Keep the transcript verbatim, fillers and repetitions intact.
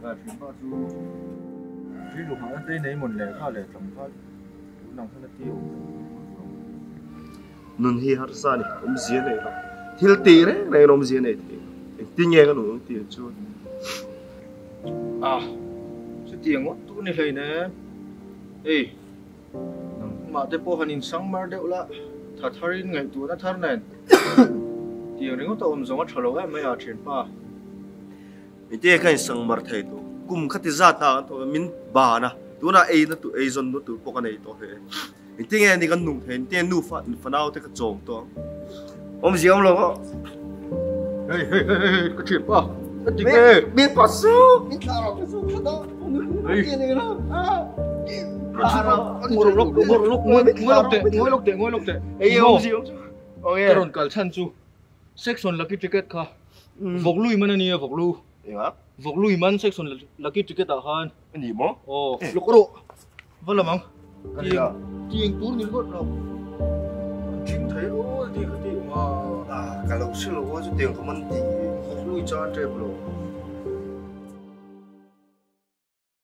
cả chuyện ba chú ví dụ họ đây này một lẻ pha lẻ tầm pha nằm thân tiêu nun hi har sa ni om zia nei lo thil ti re nei om zia nei ti ti nghe cái nụ ti chu à sự tiền ngót tu này nè ê mà thế po hành sang mar đều là thật harin ngày tu nó thật này tiền này ngót tao om giống chalo em mấy à chuyện pa mi te kan sang mar thai to kum khati za ta to min ba na tu na e na tu e zon no tu poka nei to he mi te nghe ni kan nung hen te nu fa fa nau te ka chom to om zia om lo ko ê ê ê cái chuyện pa biết biết phát số biết tao cái số cái đó cái này nó ngồi lúc ngồi lúc ngồi ngồi lúc tệ ngồi lúc tệ ngồi lúc tệ ấy ông gì ông ok cái đồn cẩn thận chú section lucky ticket kha vọc lui mana nia vọc lui vọc lui man section lucky ticket à han cái gì mó oh lúc đó vâng là mong tiền tiền tú như gót đâu chính thấy đó thì cái tiền mà à cái lúc xưa lúc đó tiền của mình thì vọc lui cho chơi bro